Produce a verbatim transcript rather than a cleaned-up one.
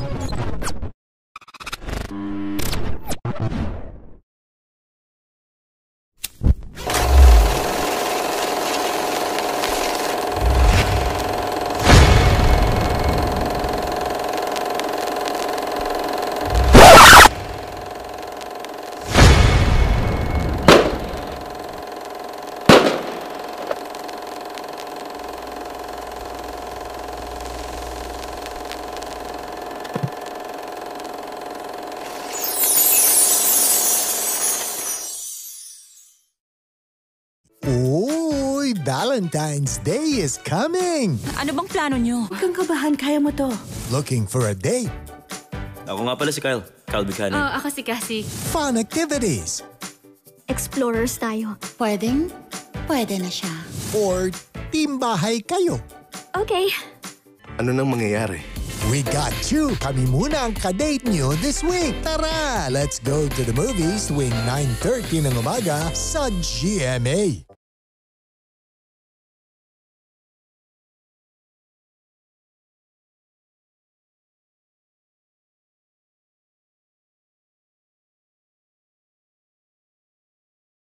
Uy, Valentine's Day is coming! Ano bang plano nyo? Huwag kang kabahan, kaya mo to. Looking for a date? Ako nga pala si Kyle. Kyle Buchanan. Oh, ako si Cassie. Fun activities? Explorers tayo. Pwedeng? Pwede na siya. Or team bahay kayo? Okay. Ano nang mangyayari? We got you! Kami muna ang kadate nyo this week! Tara! Let's go to the movies tuwing nine thirty ng umaga sa G M A.